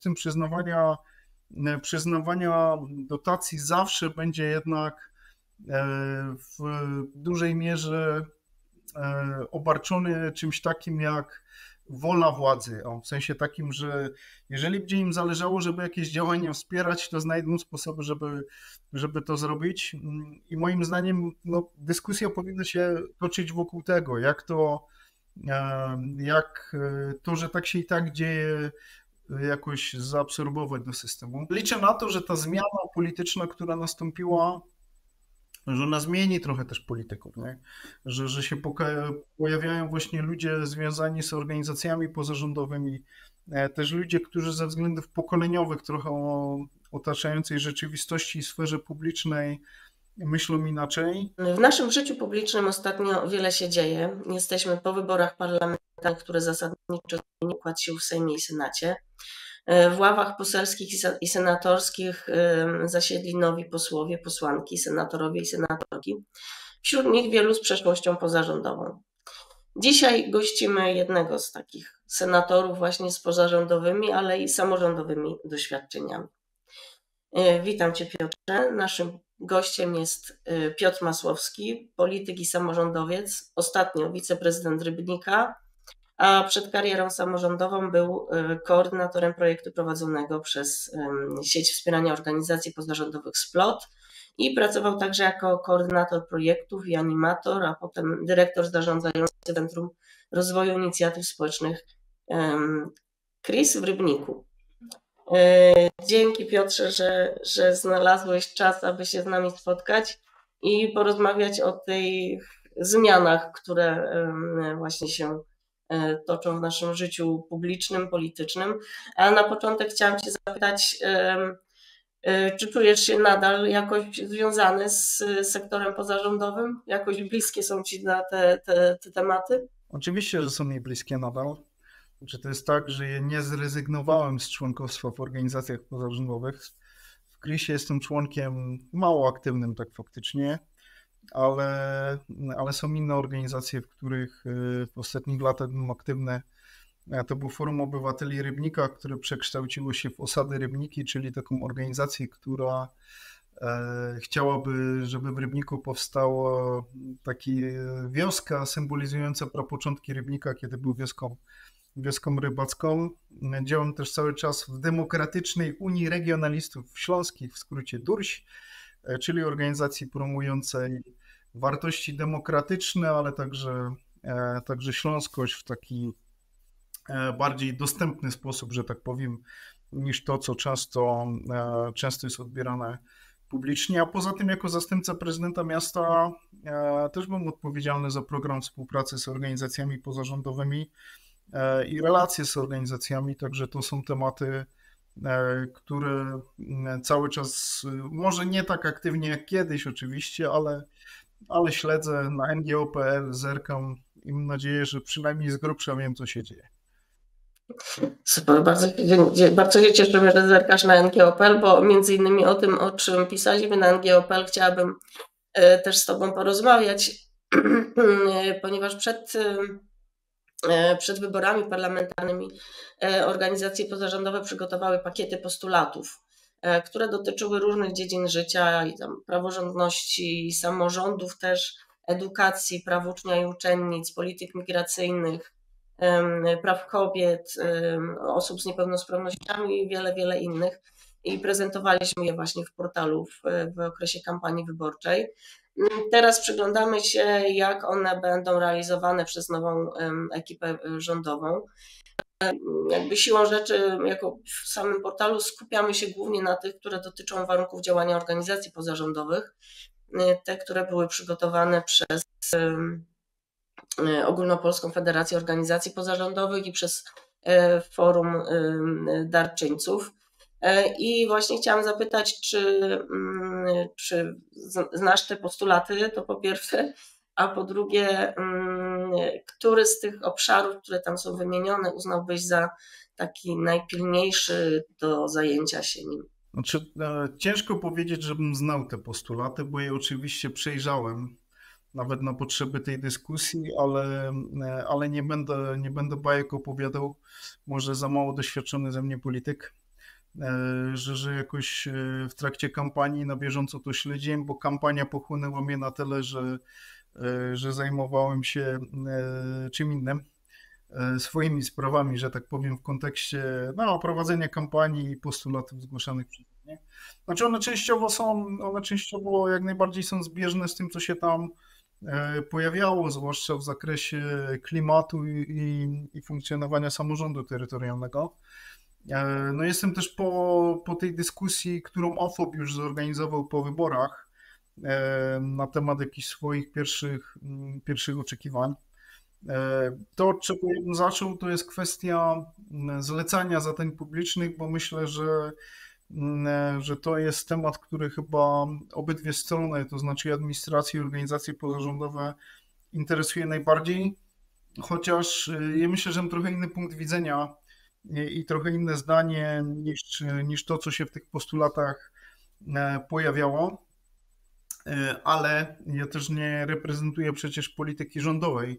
system przyznawania dotacji zawsze będzie jednak w dużej mierze obarczony czymś takim jak wola władzy, w sensie takim, że jeżeli będzie im zależało, żeby jakieś działania wspierać, to znajdą sposoby, żeby to zrobić. I moim zdaniem dyskusja powinna się toczyć wokół tego, jak to, że tak się i tak dzieje, jakoś zaabsorbować do systemu. Liczę na to, że ta zmiana polityczna, która nastąpiła, że ona zmieni trochę też polityków, nie? Że się pojawiają właśnie ludzie związani z organizacjami pozarządowymi, też ludzie, którzy ze względów pokoleniowych trochę o otaczającej rzeczywistości i sferze publicznej myślą inaczej. W naszym życiu publicznym ostatnio wiele się dzieje. Jesteśmy po wyborach parlamentarnych, które zasadniczo zmieniły układ sił w Sejmie i Senacie. W ławach poselskich i senatorskich zasiedli nowi posłowie, posłanki, senatorowie i senatorki. Wśród nich wielu z przeszłością pozarządową. Dzisiaj gościmy jednego z takich senatorów właśnie z pozarządowymi, ale i samorządowymi doświadczeniami. Witam Cię, Piotrze. Naszym gościem jest Piotr Masłowski, polityk i samorządowiec, ostatnio wiceprezydent Rybnika, a przed karierą samorządową był koordynatorem projektu prowadzonego przez sieć wspierania organizacji pozarządowych SPLOT i pracował także jako koordynator projektów i animator, a potem dyrektor zarządzający Centrum Rozwoju Inicjatyw Społecznych KRIS w Rybniku. Dzięki, Piotrze, że znalazłeś czas, aby się z nami spotkać i porozmawiać o tych zmianach, które właśnie się toczą w naszym życiu publicznym, politycznym. A na początek chciałam Cię zapytać, czy czujesz się nadal jakoś związany z sektorem pozarządowym? Jakoś bliskie są Ci na te tematy? Oczywiście, że są mi bliskie nadal. To jest tak, że ja nie zrezygnowałem z członkostwa w organizacjach pozarządowych. W KRIS-ie jestem członkiem mało aktywnym tak faktycznie, ale są inne organizacje, w których w ostatnich latach byłem aktywny. To był Forum Obywateli Rybnika, które przekształciło się w Osady Rybniki, czyli taką organizację, która chciałaby, żeby w Rybniku powstała taka wioska symbolizująca prapoczątki Rybnika, kiedy był wioską rybacką. Działam też cały czas w Demokratycznej Unii Regionalistów Śląskich, w skrócie DURŚ, czyli organizacji promującej wartości demokratyczne, ale także śląskość w taki bardziej dostępny sposób, że tak powiem, niż to, co często jest odbierane publicznie. A poza tym, jako zastępca prezydenta miasta też byłem odpowiedzialny za program współpracy z organizacjami pozarządowymi i relacje z organizacjami, także to są tematy, które cały czas, może nie tak aktywnie jak kiedyś oczywiście, ale śledzę na ngo.pl, zerkam i mam nadzieję, że przynajmniej z grubsza wiem, co się dzieje. Super, bardzo się cieszę, że zerkasz na ngo.pl, bo między innymi o tym, o czym pisaliśmy na ngo.pl, chciałabym też z Tobą porozmawiać, ponieważ przed wyborami parlamentarnymi organizacje pozarządowe przygotowały pakiety postulatów, które dotyczyły różnych dziedzin życia i tam praworządności, samorządów też, edukacji, praw ucznia i uczennic, polityk migracyjnych, praw kobiet, osób z niepełnosprawnościami i wiele innych. I prezentowaliśmy je właśnie w portalu w okresie kampanii wyborczej. Teraz przyglądamy się, jak one będą realizowane przez nową ekipę rządową. Jakby siłą rzeczy, jako w samym portalu skupiamy się głównie na tych, które dotyczą warunków działania organizacji pozarządowych. Te, które były przygotowane przez Ogólnopolską Federację Organizacji Pozarządowych i przez Forum Darczyńców. I właśnie chciałam zapytać, czy znasz te postulaty, to po pierwsze, a po drugie, który z tych obszarów, które tam są wymienione, uznałbyś za taki najpilniejszy do zajęcia się nim? Znaczy, ciężko powiedzieć, żebym znał te postulaty, bo je oczywiście przejrzałem, nawet na potrzeby tej dyskusji, ale nie będę bajek opowiadał, może za mało doświadczony ze mnie polityk. że jakoś w trakcie kampanii na bieżąco to śledziłem, bo kampania pochłonęła mnie na tyle, że zajmowałem się czym innym, swoimi sprawami, że tak powiem, w kontekście prowadzenia kampanii i postulatów zgłaszanych przez mnie. Znaczy one częściowo jak najbardziej są zbieżne z tym, co się tam pojawiało, zwłaszcza w zakresie klimatu i funkcjonowania samorządu terytorialnego. No jestem też po tej dyskusji, którą OFOP już zorganizował po wyborach na temat jakichś swoich pierwszych oczekiwań. To, od czego ja bym zaczął, to jest kwestia zlecania zadań publicznych, bo myślę, że to jest temat, który chyba obydwie strony, to znaczy administrację i organizacje pozarządowe, interesuje najbardziej, chociaż ja myślę, że mam trochę inny punkt widzenia i trochę inne zdanie niż to, co się w tych postulatach pojawiało, ale ja też nie reprezentuję przecież polityki rządowej.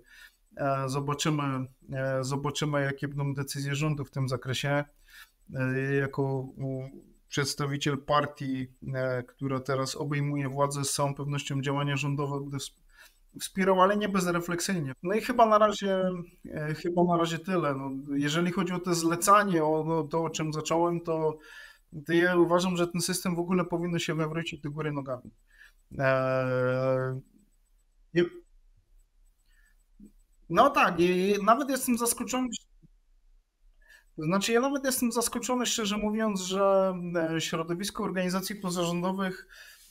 Zobaczymy, jakie będą decyzje rządu w tym zakresie. Jako przedstawiciel partii, która teraz obejmuje władzę, z całą pewnością działania rządowe będę wspierał, ale nie bezrefleksyjnie. No i chyba na razie tyle. No, jeżeli chodzi o to zlecanie, o to, o czym zacząłem, to ja uważam, że ten system w ogóle powinno się wywrócić do góry nogami. No tak, i nawet jestem zaskoczony. To znaczy, ja nawet jestem zaskoczony, szczerze mówiąc, że środowisko organizacji pozarządowych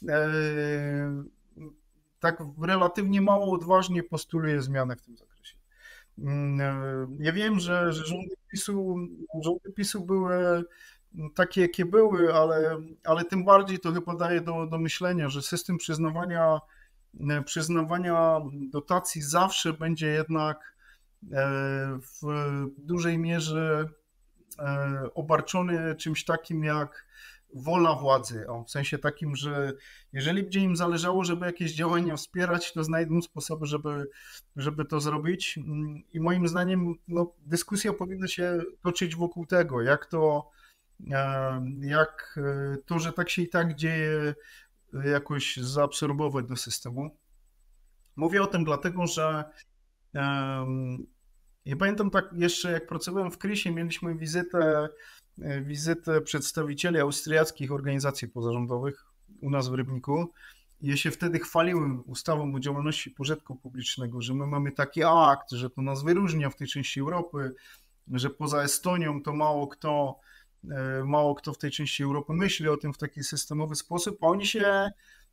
tak relatywnie mało odważnie postuluje zmiany w tym zakresie. Ja wiem, że rządy PiSu były takie, jakie były, ale tym bardziej to chyba daje do myślenia, że system przyznawania dotacji zawsze będzie jednak w dużej mierze obarczony czymś takim jak wola władzy, w sensie takim, że jeżeli będzie im zależało, żeby jakieś działania wspierać, to znajdą sposoby, żeby to zrobić i moim zdaniem dyskusja powinna się toczyć wokół tego, jak to, że tak się i tak dzieje, jakoś zaabsorbować do systemu. Mówię o tym dlatego, że ja pamiętam tak jeszcze, jak pracowałem w KRIS-ie, mieliśmy wizytę przedstawicieli austriackich organizacji pozarządowych u nas w Rybniku. I ja się wtedy chwaliłem ustawą o działalności pożytku publicznego, że my mamy taki akt, że to nas wyróżnia w tej części Europy, że poza Estonią to mało kto w tej części Europy myśli o tym w taki systemowy sposób, a oni się,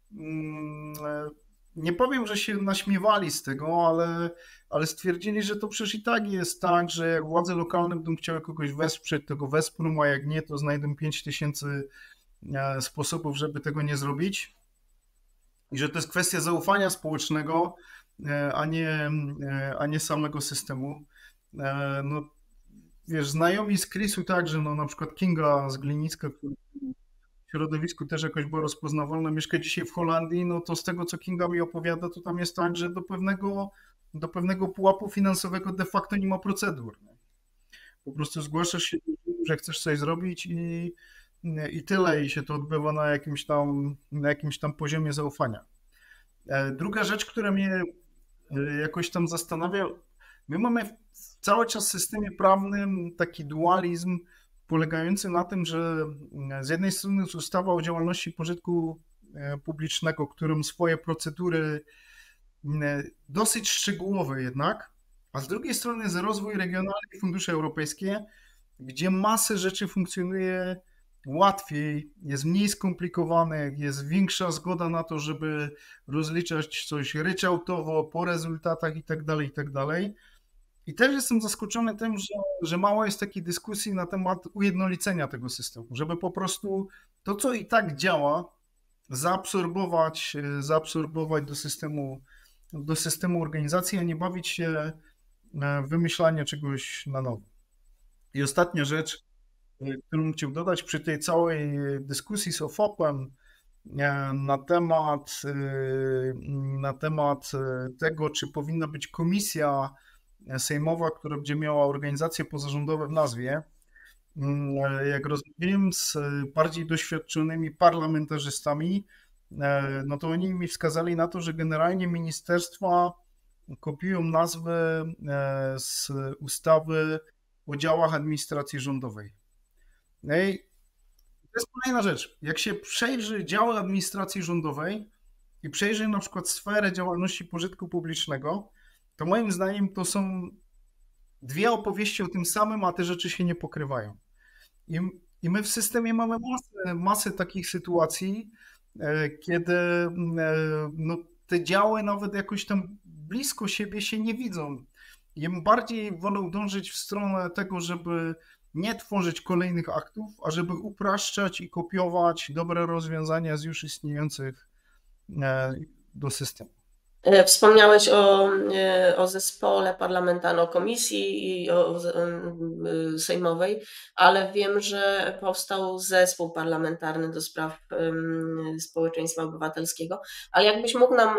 nie powiem, że się naśmiewali z tego, ale stwierdzili, że to przecież i tak jest tak, że jak władze lokalne będą chciały kogoś wesprzeć, to go wesprą, a jak nie, to znajdą 5000 sposobów, żeby tego nie zrobić. I że to jest kwestia zaufania społecznego, a nie samego systemu. No, wiesz, znajomi z KRIS-u także, na przykład Kinga z Glinicka, która w środowisku też jakoś była rozpoznawalna, mieszka dzisiaj w Holandii, no to z tego, co Kinga mi opowiada, to tam jest tak, że do pewnego pułapu finansowego de facto nie ma procedur. Nie? Po prostu zgłaszasz się, że chcesz coś zrobić i tyle, i się to odbywa na jakimś tam poziomie zaufania. Druga rzecz, która mnie jakoś tam zastanawia, my mamy cały czas w systemie prawnym taki dualizm polegający na tym, że z jednej strony jest ustawa o działalności pożytku publicznego, którą swoje procedury dosyć szczegółowe jednak, a z drugiej strony jest rozwój regionalny i fundusze europejskie, gdzie masę rzeczy funkcjonuje łatwiej, jest mniej skomplikowane, jest większa zgoda na to, żeby rozliczać coś ryczałtowo, po rezultatach i tak dalej. I też jestem zaskoczony tym, że mało jest takiej dyskusji na temat ujednolicenia tego systemu, żeby po prostu to, co i tak działa, zaabsorbować do systemu organizacji, a nie bawić się wymyślanie czegoś na nowo. I ostatnia rzecz, którą bym chciał dodać przy tej całej dyskusji z OFOP-em na temat tego, czy powinna być komisja sejmowa, która będzie miała organizacje pozarządowe w nazwie, Jak rozmawiałem z bardziej doświadczonymi parlamentarzystami, no to oni mi wskazali na to, że generalnie ministerstwa kopiują nazwę z ustawy o działach administracji rządowej. No i to jest kolejna rzecz. Jak się przejrzy działy administracji rządowej i przejrzy na przykład sferę działalności pożytku publicznego, to moim zdaniem to są dwie opowieści o tym samym, a te rzeczy się nie pokrywają. I, i my w systemie mamy masę takich sytuacji, kiedy no, te działy nawet jakoś tam blisko siebie się nie widzą. Ja bym bardziej wolał dążyć w stronę tego, żeby nie tworzyć kolejnych aktów, a żeby upraszczać i kopiować dobre rozwiązania z już istniejących do systemu. Wspomniałeś o zespole parlamentarnym, o komisji i o sejmowej, ale wiem, że powstał zespół parlamentarny do spraw społeczeństwa obywatelskiego. Ale jakbyś mógł nam,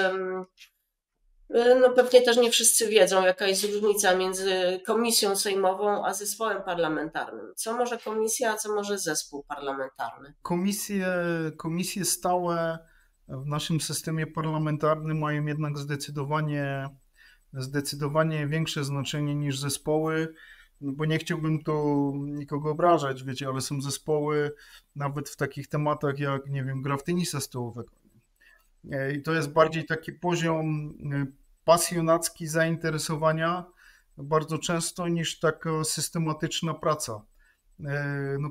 no pewnie też nie wszyscy wiedzą, jaka jest różnica między komisją sejmową a zespołem parlamentarnym. Co może komisja, a co może zespół parlamentarny? Komisje stałe w naszym systemie parlamentarnym mają jednak zdecydowanie większe znaczenie niż zespoły, no bo nie chciałbym tu nikogo obrażać, wiecie, ale są zespoły nawet w takich tematach jak, nie wiem, gra w tenisa stołowego. I to jest bardziej taki poziom pasjonacki zainteresowania bardzo często niż taka systematyczna praca. No,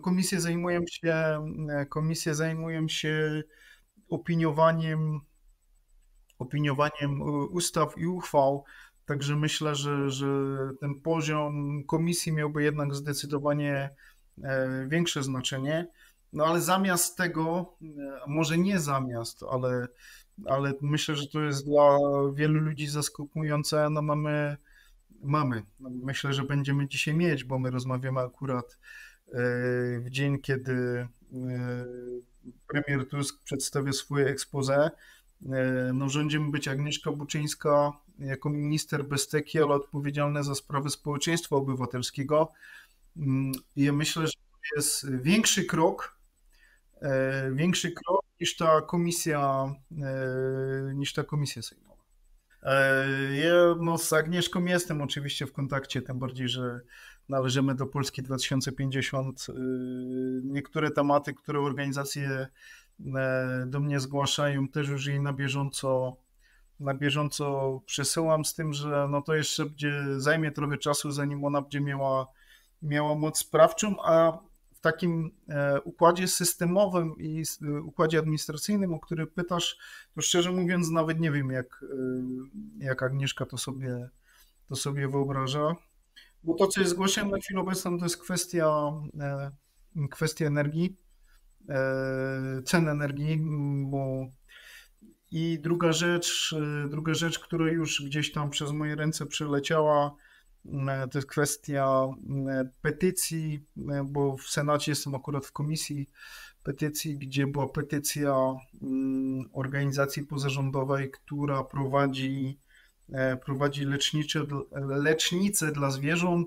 komisje zajmują się opiniowaniem ustaw i uchwał, także myślę, że ten poziom komisji miałby jednak zdecydowanie większe znaczenie. No ale zamiast tego, może nie zamiast, ale myślę, że to jest dla wielu ludzi zaskakujące, no mamy. No myślę, że będziemy dzisiaj mieć, bo my rozmawiamy akurat w dzień, kiedy premier Tusk przedstawia swoje exposé. No, rządzi być Agnieszka Buczyńska jako minister bez teki, ale odpowiedzialna za sprawy społeczeństwa obywatelskiego. I ja myślę, że to jest większy krok niż ta komisja sejmowa. Ja no, z Agnieszką jestem oczywiście w kontakcie, tym bardziej, że należymy do Polski 2050. Niektóre tematy, które organizacje do mnie zgłaszają, też już jej na bieżąco przesyłam, z tym, że no to jeszcze zajmie trochę czasu, zanim ona będzie miała moc sprawczą, a w takim układzie systemowym i układzie administracyjnym, o który pytasz, to szczerze mówiąc nawet nie wiem, jak Agnieszka to sobie wyobraża. Bo to, co jest zgłaszane na chwilę obecną, to jest kwestia energii, cen energii, i druga rzecz, która już gdzieś tam przez moje ręce przeleciała, to jest kwestia petycji, bo w Senacie jestem akurat w komisji petycji, gdzie była petycja organizacji pozarządowej, która prowadzi lecznice dla zwierząt,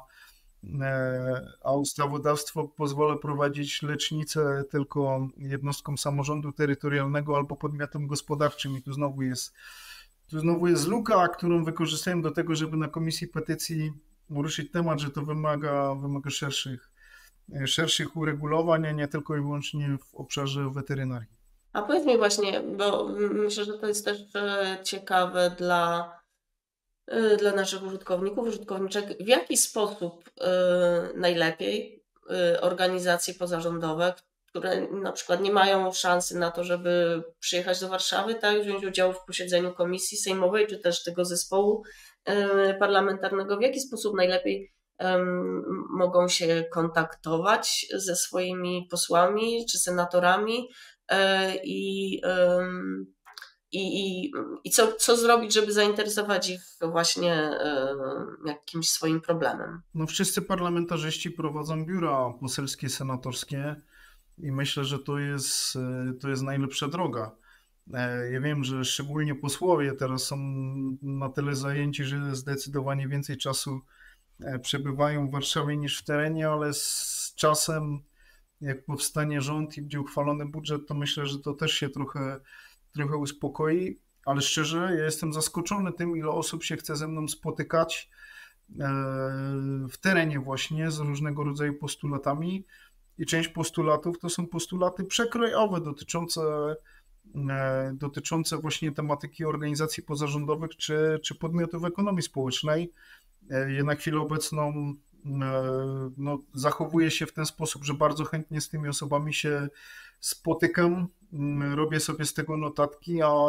a ustawodawstwo pozwala prowadzić lecznice tylko jednostkom samorządu terytorialnego albo podmiotom gospodarczym. I tu znowu jest luka, którą wykorzystałem do tego, żeby na komisji petycji ruszyć temat, że to wymaga szerszych uregulowań, a nie tylko i wyłącznie w obszarze weterynarii. A powiedz mi właśnie, bo myślę, że to jest też ciekawe dla naszych użytkowników, użytkowniczek, w jaki sposób najlepiej organizacje pozarządowe, które na przykład nie mają szansy na to, żeby przyjechać do Warszawy, tak, wziąć udział w posiedzeniu komisji sejmowej, czy też tego zespołu parlamentarnego, w jaki sposób najlepiej mogą się kontaktować ze swoimi posłami czy senatorami i co zrobić, żeby zainteresować ich właśnie jakimś swoim problemem? No, wszyscy parlamentarzyści prowadzą biura poselskie, senatorskie i myślę, że to jest najlepsza droga. Ja wiem, że szczególnie posłowie teraz są na tyle zajęci, że zdecydowanie więcej czasu przebywają w Warszawie niż w terenie, ale z czasem, jak powstanie rząd i będzie uchwalony budżet, to myślę, że to też się trochę uspokoi, ale szczerze, ja jestem zaskoczony tym, ile osób się chce ze mną spotykać w terenie właśnie z różnego rodzaju postulatami i część postulatów to są postulaty przekrojowe dotyczące właśnie tematyki organizacji pozarządowych czy podmiotów ekonomii społecznej. Ja na chwilę obecną no, zachowuję się w ten sposób, że bardzo chętnie z tymi osobami się spotykam, robię sobie z tego notatki, a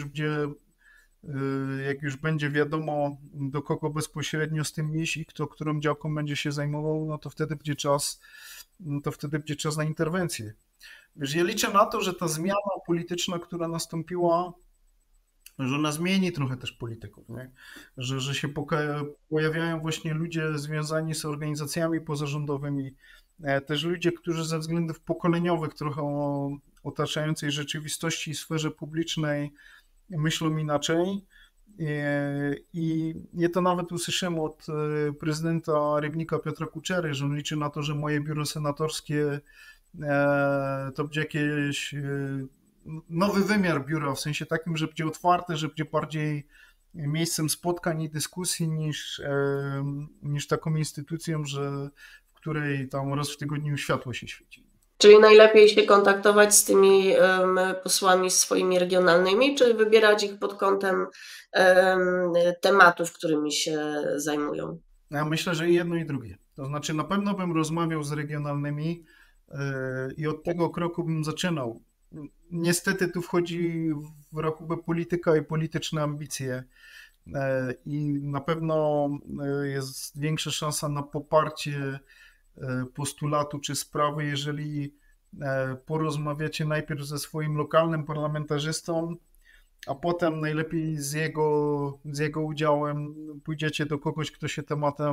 jak już będzie wiadomo, do kogo bezpośrednio z tym iść i kto którą działką będzie się zajmował, no to wtedy będzie czas na interwencję. Wiesz, ja liczę na to, że ta zmiana polityczna, która nastąpiła, że ona zmieni trochę też polityków, nie? Że się pojawiają właśnie ludzie związani z organizacjami pozarządowymi, też ludzie, którzy ze względów pokoleniowych trochę o otaczającej rzeczywistości i sferze publicznej myślą inaczej. I ja to nawet usłyszałem od prezydenta Rybnika Piotra Kuczery, że on liczy na to, że moje biuro senatorskie to będzie jakiś nowy wymiar biura, w sensie takim, że będzie otwarte, że będzie bardziej miejscem spotkań i dyskusji niż taką instytucją, w której tam raz w tygodniu światło się świeci. Czyli najlepiej się kontaktować z tymi posłami swoimi regionalnymi, czy wybierać ich pod kątem tematów, którymi się zajmują? Ja myślę, że i jedno i drugie. To znaczy na pewno bym rozmawiał z regionalnymi i od tego kroku bym zaczynał. Niestety tu wchodzi w rachubę polityka i polityczne ambicje i na pewno jest większa szansa na poparcie postulatu czy sprawy, jeżeli porozmawiacie najpierw ze swoim lokalnym parlamentarzystą, a potem najlepiej z jego udziałem pójdziecie do kogoś, kto się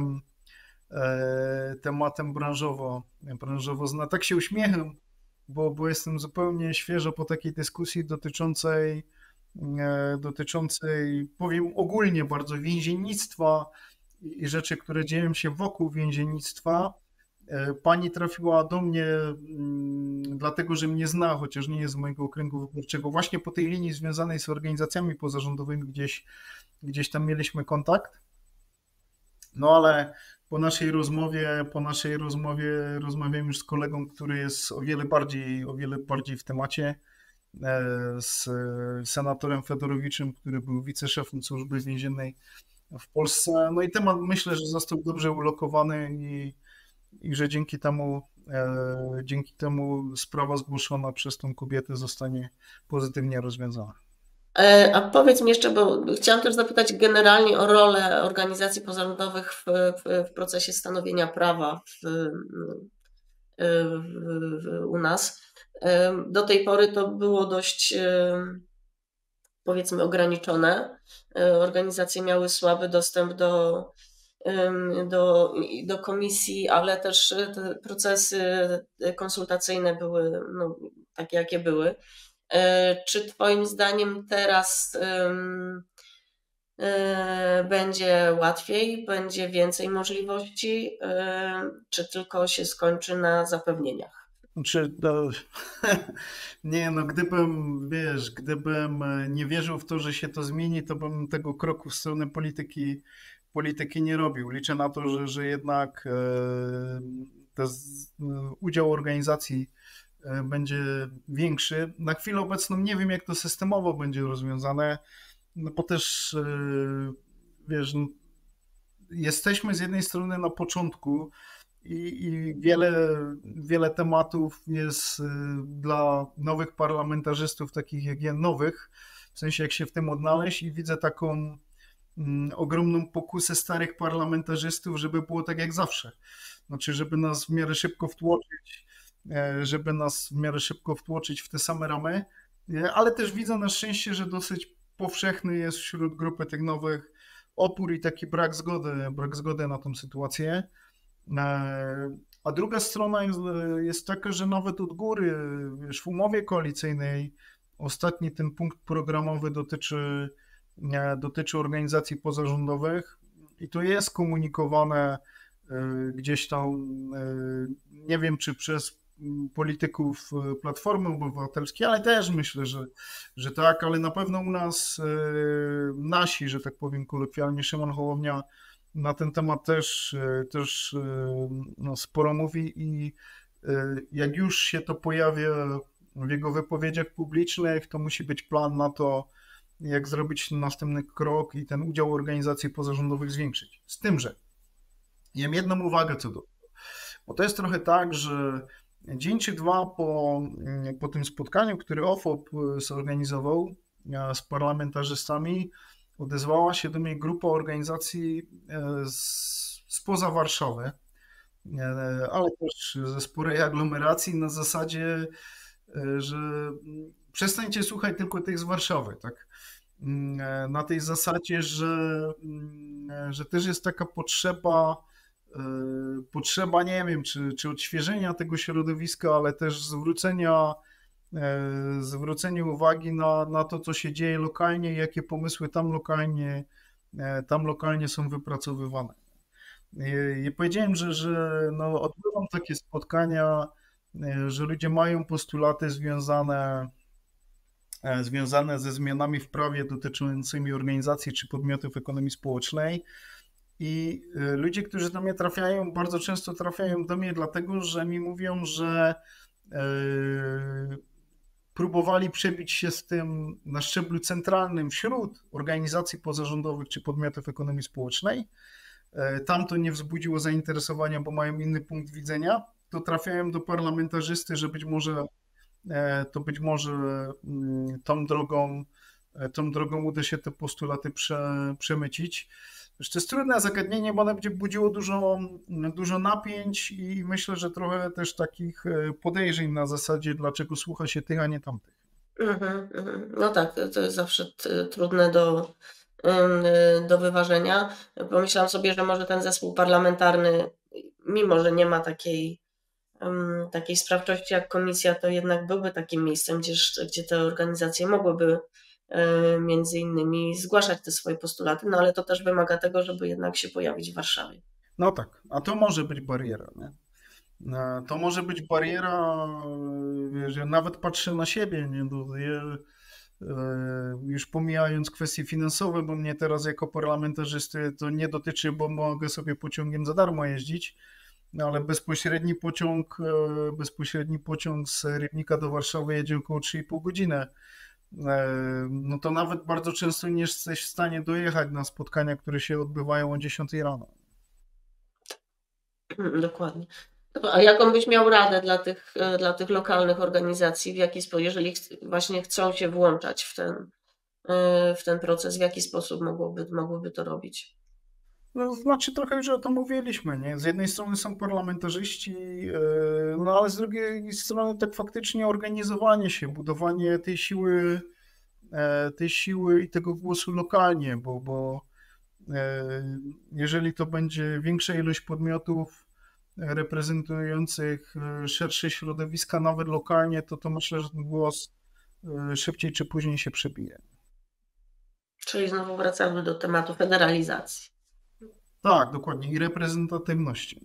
tematem branżowo zna. Tak się uśmiecham, bo jestem zupełnie świeżo po takiej dyskusji dotyczącej, powiem ogólnie bardzo, więziennictwa i rzeczy, które dzieją się wokół więziennictwa. Pani trafiła do mnie dlatego, że mnie zna, chociaż nie jest z mojego okręgu wyborczego, właśnie po tej linii związanej z organizacjami pozarządowymi gdzieś tam mieliśmy kontakt. No ale po naszej rozmowie rozmawiam już z kolegą, który jest o wiele bardziej w temacie, z senatorem Fedorowiczem, który był wiceszefem służby więziennej w Polsce. No i temat myślę, że został dobrze ulokowany i że dzięki temu sprawa zgłoszona przez tą kobietę zostanie pozytywnie rozwiązana. A powiedz mi jeszcze, bo chciałam też zapytać generalnie o rolę organizacji pozarządowych w procesie stanowienia prawa u nas. Do tej pory to było dość, powiedzmy, ograniczone. Organizacje miały słaby dostęp do komisji, ale też te procesy konsultacyjne były takie, jakie były. Czy Twoim zdaniem teraz będzie łatwiej, będzie więcej możliwości, czy tylko się skończy na zapewnieniach? Nie, no gdybym nie wierzył w to, że się to zmieni, to bym tego kroku w stronę polityki nie robił. Liczę na to, że jednak udział organizacji będzie większy. Na chwilę obecną nie wiem, jak to systemowo będzie rozwiązane, no bo też wiesz, jesteśmy z jednej strony na początku i wiele tematów jest dla nowych parlamentarzystów, takich jak ja, nowych, w sensie jak się w tym odnaleźć, i widzę taką ogromną pokusę starych parlamentarzystów, żeby było tak jak zawsze. Znaczy, żeby nas w miarę szybko wtłoczyć w te same ramy, ale też widzę na szczęście, że dosyć powszechny jest wśród grupy tych nowych opór i taki brak zgody na tą sytuację. A druga strona jest taka, że nawet od góry, wiesz, w umowie koalicyjnej ostatni ten punkt programowy dotyczy organizacji pozarządowych I to jest komunikowane gdzieś tam, nie wiem czy przez polityków Platformy Obywatelskiej, ale też myślę, że tak, ale na pewno u nas nasi, że tak powiem kolokwialnie, Szymon Hołownia na ten temat też no, sporo mówi i jak już się to pojawia w jego wypowiedziach publicznych, to musi być plan na to, jak zrobić następny krok i ten udział organizacji pozarządowych zwiększyć. Z tym, że mam jedną uwagę co do tego, bo to jest trochę tak, że dzień czy dwa po tym spotkaniu, które OFOP zorganizował z parlamentarzystami, odezwała się do mnie grupa organizacji spoza Warszawy, ale też ze sporej aglomeracji na zasadzie, że przestańcie słuchać tylko tych z Warszawy, tak? Na tej zasadzie, że też jest taka potrzeba, nie wiem, czy odświeżenia tego środowiska, ale też zwrócenia uwagi na to, co się dzieje lokalnie i jakie pomysły tam lokalnie są wypracowywane. I powiedziałem, że no, odbywam takie spotkania, że ludzie mają postulaty związane ze zmianami w prawie dotyczącymi organizacji czy podmiotów ekonomii społecznej. I ludzie, którzy do mnie trafiają, bardzo często trafiają do mnie dlatego, że mi mówią, że próbowali przebić się z tym na szczeblu centralnym wśród organizacji pozarządowych czy podmiotów ekonomii społecznej. Tam to nie wzbudziło zainteresowania, bo mają inny punkt widzenia. To trafiają do parlamentarzysty, że być może tą drogą uda się te postulaty przemycić. To jest trudne zagadnienie, bo ono będzie budziło dużo napięć i myślę, że trochę też takich podejrzeń na zasadzie, dlaczego słucha się tych, a nie tamtych. No tak, to jest zawsze trudne do wyważenia. Pomyślałam sobie, że może ten zespół parlamentarny, mimo że nie ma takiej sprawczości jak komisja, to jednak byłby takim miejscem, gdzie te organizacje mogłyby między innymi zgłaszać te swoje postulaty, no ale to też wymaga tego, żeby jednak się pojawić w Warszawie. No tak, a to może być bariera, nie? To może być bariera, że nawet patrzę na siebie, nie? Już pomijając kwestie finansowe, bo mnie teraz jako parlamentarzysty to nie dotyczy, bo mogę sobie pociągiem za darmo jeździć, no ale bezpośredni pociąg z Rybnika do Warszawy jedzie około 3,5 godziny. No to nawet bardzo często nie jesteś w stanie dojechać na spotkania, które się odbywają o 10 rano. Dokładnie. A jaką byś miał radę dla tych lokalnych organizacji, jeżeli właśnie chcą się włączać w ten proces, w jaki sposób mogłyby to robić? No, znaczy trochę już o tym mówiliśmy, nie? Z jednej strony są parlamentarzyści, no ale z drugiej strony tak faktycznie organizowanie się, budowanie tej siły i tego głosu lokalnie, bo jeżeli to będzie większa ilość podmiotów reprezentujących szersze środowiska, nawet lokalnie, to myślę, że ten głos szybciej czy później się przebije. Czyli znowu wracamy do tematu federalizacji. Tak, dokładnie, i reprezentatywności.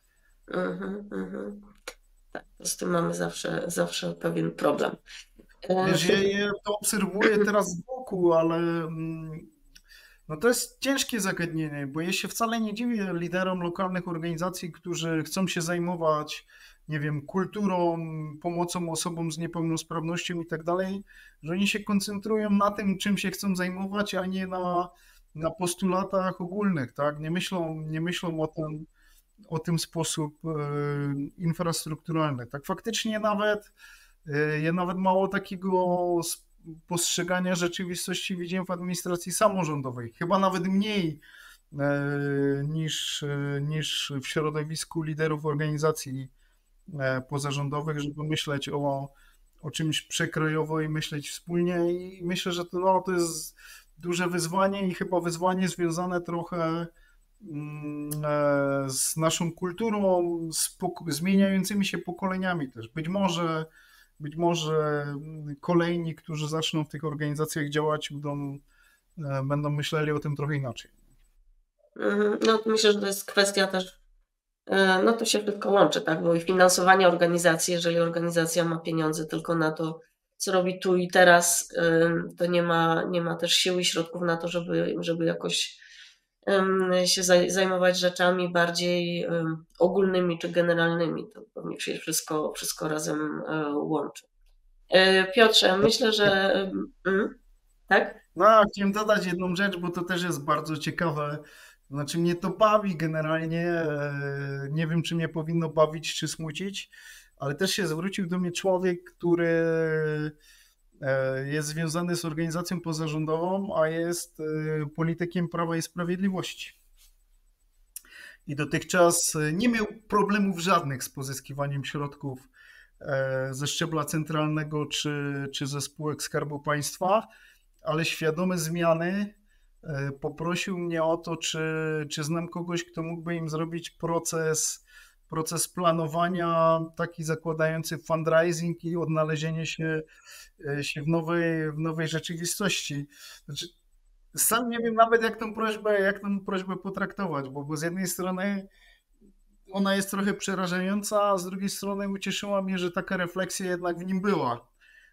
Tak, z tym mamy zawsze pewien problem. Wiesz, ja to obserwuję teraz z boku, ale no to jest ciężkie zagadnienie, bo ja się wcale nie dziwię liderom lokalnych organizacji, którzy chcą się zajmować, nie wiem, kulturą, pomocą osobom z niepełnosprawnością i tak dalej, że oni się koncentrują na tym, czym się chcą zajmować, a nie na postulatach ogólnych, tak? Nie myślą o tym w sposób infrastrukturalny. Tak faktycznie ja nawet mało takiego postrzegania rzeczywistości widziałem w administracji samorządowej. Chyba nawet mniej niż w środowisku liderów organizacji pozarządowych, żeby myśleć o czymś przekrojowo i myśleć wspólnie. I myślę, że to jest duże wyzwanie i chyba wyzwanie związane trochę z naszą kulturą, z zmieniającymi się pokoleniami też. Być może kolejni, którzy zaczną w tych organizacjach działać, będą myśleli o tym trochę inaczej. No, myślę, że to jest kwestia też, no to się wszystko łączy, tak, bo i finansowanie organizacji, jeżeli organizacja ma pieniądze tylko na to, co robi tu i teraz, to nie ma też sił i środków na to, żeby jakoś się zajmować rzeczami bardziej ogólnymi czy generalnymi. To pewnie się wszystko razem łączy. Piotrze, myślę, że tak? No, chciałem dodać jedną rzecz, bo to też jest bardzo ciekawe. Znaczy, mnie to bawi generalnie. Nie wiem, czy mnie powinno bawić, czy smucić, ale też się zwrócił do mnie człowiek, który jest związany z organizacją pozarządową, a jest politykiem Prawa i Sprawiedliwości. I dotychczas nie miał problemów żadnych z pozyskiwaniem środków ze szczebla centralnego czy ze spółek Skarbu Państwa, ale świadome zmiany poprosił mnie o to, czy znam kogoś, kto mógłby im zrobić proces planowania, taki zakładający fundraising i odnalezienie się w nowej rzeczywistości. Znaczy, sam nie wiem nawet, jak tą prośbę potraktować, bo z jednej strony ona jest trochę przerażająca, a z drugiej strony ucieszyła mnie, że taka refleksja jednak w nim była.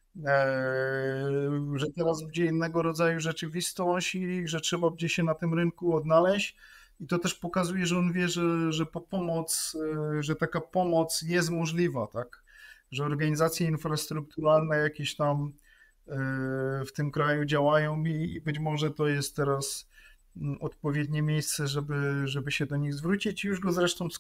Że teraz będzie innego rodzaju rzeczywistość i że trzeba gdzieś się na tym rynku odnaleźć. I to też pokazuje, że on wie, że taka pomoc jest możliwa, tak? Że organizacje infrastrukturalne jakieś tam w tym kraju działają i być może to jest teraz odpowiednie miejsce, żeby się do nich zwrócić. Już go zresztą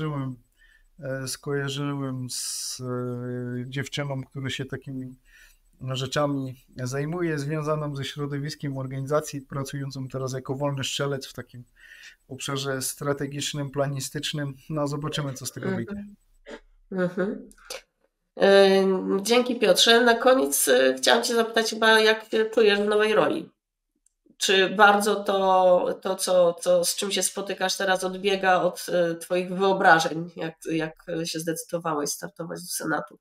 skojarzyłem z dziewczyną, która się takimi rzeczami zajmuje, związaną ze środowiskiem organizacji, pracującą teraz jako wolny strzelec w takim obszarze strategicznym, planistycznym. No zobaczymy, co z tego wyjdzie. Mhm. Dzięki, Piotrze. Na koniec chciałam Cię zapytać chyba, jak się czujesz w nowej roli? Czy bardzo z czym się spotykasz teraz, odbiega od Twoich wyobrażeń, jak się zdecydowałeś startować do Senatu?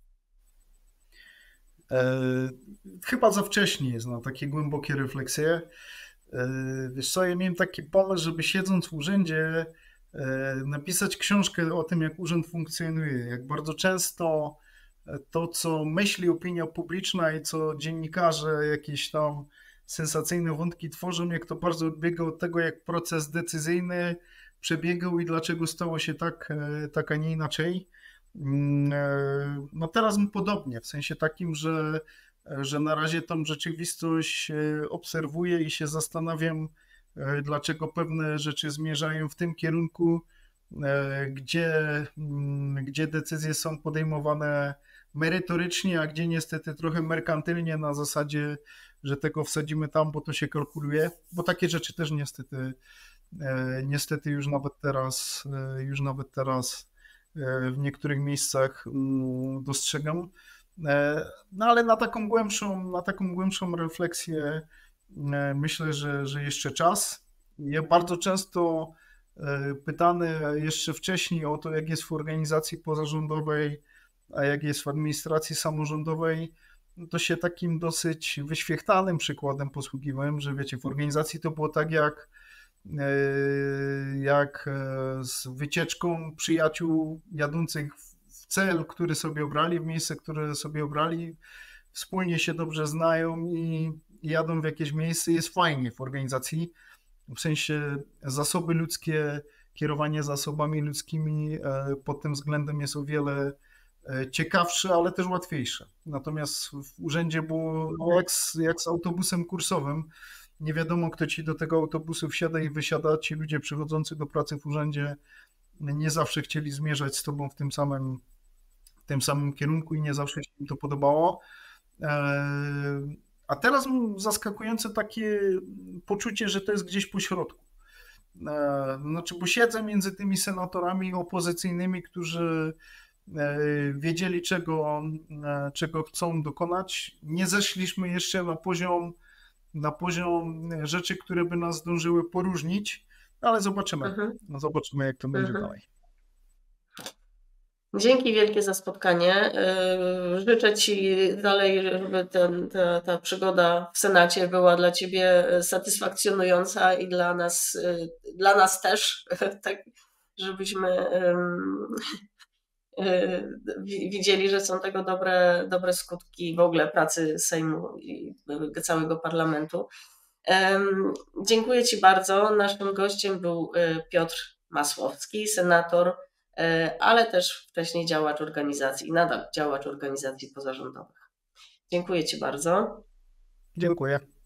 Chyba za wcześnie jest na takie głębokie refleksje. Wiesz co, ja miałem taki pomysł, żeby siedząc w urzędzie napisać książkę o tym, jak urząd funkcjonuje, jak bardzo często to, co myśli opinia publiczna i co dziennikarze jakieś tam sensacyjne wątki tworzą, jak to bardzo odbiega od tego, jak proces decyzyjny przebiegał i dlaczego stało się tak, a nie inaczej. No teraz podobnie, w sensie takim, że na razie tą rzeczywistość obserwuję i się zastanawiam, dlaczego pewne rzeczy zmierzają w tym kierunku, gdzie decyzje są podejmowane merytorycznie, a gdzie niestety trochę merkantylnie na zasadzie, że tego wsadzimy tam, bo to się kalkuluje, bo takie rzeczy też niestety już nawet teraz w niektórych miejscach dostrzegam. No ale na taką głębszą refleksję myślę, że jeszcze czas. Ja bardzo często pytany jeszcze wcześniej o to, jak jest w organizacji pozarządowej, a jak jest w administracji samorządowej, to się takim dosyć wyświechtanym przykładem posługiwałem, że wiecie, w organizacji to było tak jak z wycieczką przyjaciół jadących w cel, który sobie obrali, w miejsce, które sobie obrali, wspólnie się dobrze znają i jadą w jakieś miejsce, jest fajnie w organizacji, w sensie zasoby ludzkie, kierowanie zasobami ludzkimi pod tym względem jest o wiele ciekawsze, ale też łatwiejsze. Natomiast w urzędzie było jak z autobusem kursowym. Nie wiadomo, kto ci do tego autobusu wsiada i wysiada. Ci ludzie przychodzący do pracy w urzędzie nie zawsze chcieli zmierzać z tobą w tym samym kierunku i nie zawsze się im to podobało. A teraz mam zaskakujące takie poczucie, że to jest gdzieś po środku. Znaczy, bo siedzę między tymi senatorami opozycyjnymi, którzy wiedzieli, czego chcą dokonać. Nie zeszliśmy jeszcze na poziom rzeczy, które by nas zdążyły poróżnić, ale zobaczymy. Mhm. No zobaczymy, jak to będzie dalej. Dzięki wielkie za spotkanie. Życzę Ci dalej, żeby ta przygoda w Senacie była dla Ciebie satysfakcjonująca i dla nas też, tak, żebyśmy widzieli, że są tego dobre skutki w ogóle pracy Sejmu i całego parlamentu. Dziękuję Ci bardzo. Naszym gościem był Piotr Masłowski, senator, ale też wcześniej działacz organizacji i nadal działacz organizacji pozarządowych. Dziękuję Ci bardzo. Dziękuję.